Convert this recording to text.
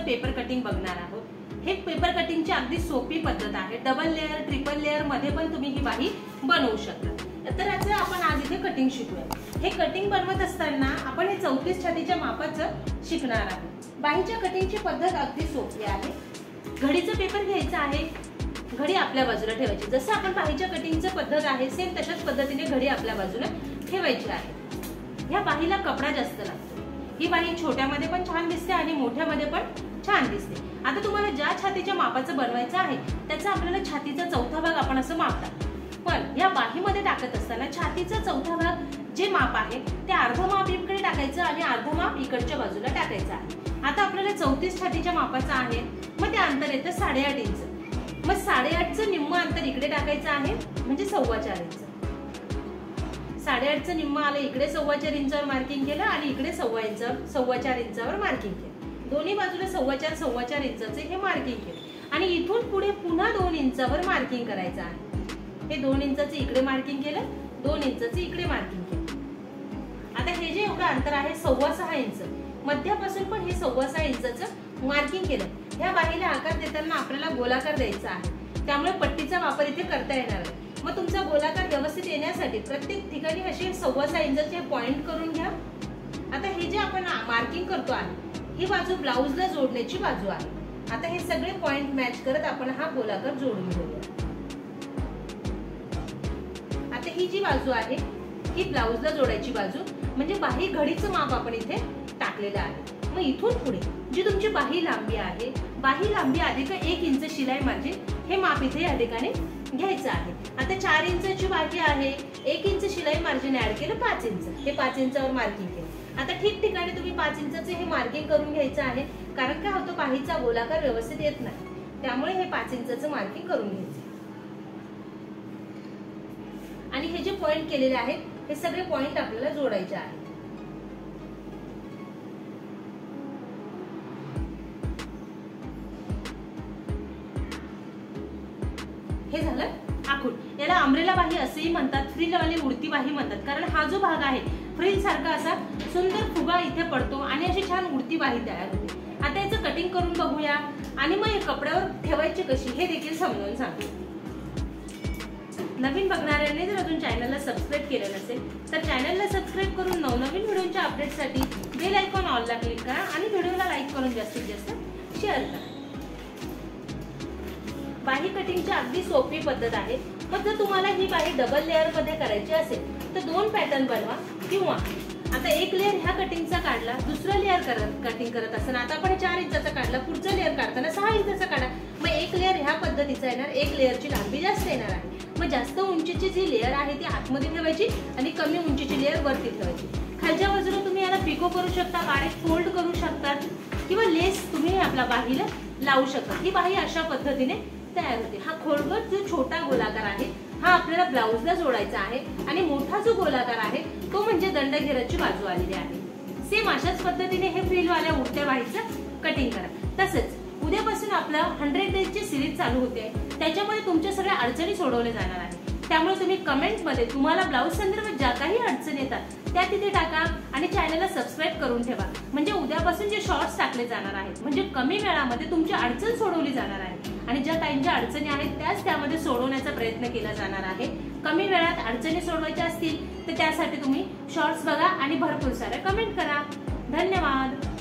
Paper cutting बघणार आहोत। हे पेपर कटिंगची अगदी सोपी पद्धत आहे। डबल लेअर ट्रिपल लेअर मध्ये पण तुम्ही ही बाही बनवू शकता। तर याचं आपण आज इथे कटिंग शिकूया। हे कटिंग बनवत असताना आपण हे 34 छातीच्या मापाचं शिकणार आहोत। बाहीच्या कटिंगची पद्धत अगदी सोपी आहे। घडीचं पेपर घ्यायचं आहे, घडी आपल्या बाजूला ठेवायची। जसं आपण बाहीच्या कटिंगचं पद्धत आहे सेम तशाच पद्धतीने घडी आपल्या बाजूला ठेवायची आहे। या बाहीला कपडा जास्त लागतो। ही बाही छोट्यामध्ये पण छान दिसते आणि मोठ्यामध्ये पण छान दिसते। आता तुम्हाला ज्या छातीच्या मापाचं बनवायचं आहे त्याचा आपल्याला छातीचा चौथा भाग आपण असं मापतात, पण या बाहीमध्ये टाकत असताना छातीचा चौथा भाग जे माप आहे ते अर्ध माप इकडे टाकायचं आणि अर्ध माप इकडच्या बाजूला टाकायचं आहे। आता आपल्याला 34 छातीच्या मापाचं आहे, मग ते अंतर येतं 8.5 इंच। मग 8.5चं निम्म अंतर इकडे टाकायचं आहे म्हणजे 4.25 इंच। 8.5चं निम्म आलं इकडे 4.25 इंचावर मार्किंग केलं आणि इकडे 4.25 इंचावर मार्किंग केलं। दोन्ही बाजूला 4.25 इंचाचे हे मार्किंग केलं आणि इथून पुढे पुन्हा 2 इंचावर मार्किंग करायचं आहे। हे 2 इंचाचे इकडे मार्किंग केलं, 2 इंचाचे इकडे मार्किंग केलं। आता हे जे एवढं अंतर आहे 6.25 इंच, मध्यापासून पण हे 6.25 इंचाचं मार्किंग केलं। ह्या बाहीला आकार देताना आपल्याला गोलाकार द्यायचा आहे, त्यामुळे पट्टीचा वापर इथे करता येणार आहे। मग तुमचा गोलाकार व्यवस्थित येण्यासाठी प्रत्येक ठिकाणी असे 6.25 इंचाचे पॉइंट करून घ्या। आता हे जे आपण मार्किंग करतो आहे ही बाजू ब्लाउजला जोडण्याची बाजू आहे। आता हे सगळे पॉइंट मॅच करत आपण हा गोलाकार जोडून घेऊया। आता ही जी बाजू आहे ही ब्लाउजला जोडायची बाजू, म्हणजे बाही घडीचं माप आपण इथे टाकलेलं आहे। मग इथून पुढे जी तुमची बाही लांबी आहे, बाही लांबी अधिक 1 इंच शिलाई मार्जिन हे माप इथे या ठिकाणी घ्यायचं आहे। आता 4 इंचाची बाही आहे, 1 इंच शिलाई मार्जिन ऍड केलं 5 इंच, हे 5 इंचावर मार्किंग केलं। आता ठिकठिकाणी तुम्ही 5 इंचाचे हे मार्किंग करून घ्यायचं आहे, कारण काय होतं बाहीचा गोलाकार व्यवस्थित येत नाही, त्यामुळे हे 5 इंचाचं मार्किंग करून घ्यायचं। आणि हे जे पॉइंट केलेले आहेत हे सगळे पॉइंट आपल्याला जोडायचे आहेत। हे झालं आखूड। याला अम्ब्रेला बाही असेही म्हणतात, फ्रिल वाली उडती बाही म्हणतात, कारण हा जो भाग आहे फ्रिल सारखा असा सुंदर फुगा इथे पडतो आणि अशी छान उडती बाही तयार होते। आता याचं कटिंग करून बघूया आणि मग कपड्यावर ठेवायची कशी हे देखील समजावून सांगू। नवीन बघणाऱ्यांनी जर अजून चॅनलला सबस्क्राईब केलं नसेल तर चॅनलला सबस्क्राईब करून नवनवीन व्हिडिओच्या अपडेटसाठी बेल आयकॉन ऑलला क्लिक करा आणि व्हिडिओला लाईक करून जास्तीत जास्त शेअर करा। बाही कटिंगची अगदी सोपी पद्धत आहे। मग जर तुम्हाला ही बाही डबल लेअर मध्ये करायची असेल तर 2 पॅटर्न बनवा, किंवा आता एक लेअर ह्या कटिंगचा काढला, दुसरा लेअर कटिंग करत असताना आता आपण 4 इंचाचा काढला, पुढचा लेअर काढताना 6 इंचाचा काढा। मग एक लेअर ह्या पद्धतीचा येणार, एक लेअरची लांबी जास्त येणार आहे। मग जास्त उंचीची जी लेअर आहे ती आतमध्ये ठेवायची आणि कमी उंचीची लेअर वरती ठेवायची। खालच्या बाजूला तुम्ही याला पिको करू शकता, बारीक फोल्ड करू शकता, किंवा लेस तुम्ही आपल्या बाहीला लावू शकता। ही बाही अशा पद्धतीने तयार होते। हा खोलगट जो छोटा गोलाकार आहे हा आपल्याला ब्लाउजला जोडायचा आहे आणि मोठा जो गोलाकार आहे तो म्हणजे दंडघेराची बाजू आलेली आहे। सेम अशाच पद्धतीने हे फ्रिल वाल्या उडत्या बाहीचं कटिंग करा। तसंच उद्यापासून आपलं 100 डेजची सिरीज चालू होते, त्याच्यामध्ये तुमच्या सगळ्या अडचणी सोडवल्या जाणार आहेत। त्यामुळे तुम्ही कमेंटमध्ये तुम्हाला ब्लाउज संदर्भात ज्या काही अडचणी येतात त्या तिथे टाका आणि चॅनलला सबस्क्राईब करून ठेवा, म्हणजे उद्यापासून जे शॉर्ट्स टाकले जाणार आहेत म्हणजे कमी वेळामध्ये तुमची अडचण सोडवली जाणार आहे आणि ज्या काहींच्या अडचणी आहेत त्याच त्यामध्ये सोडवण्याचा प्रयत्न केला जाणार आहे। कमी वेळात अडचणी सोडवायच्या असतील तर त्यासाठी तुम्ही शॉर्ट्स बघा आणि भरपूर सारे कमेंट करा। धन्यवाद।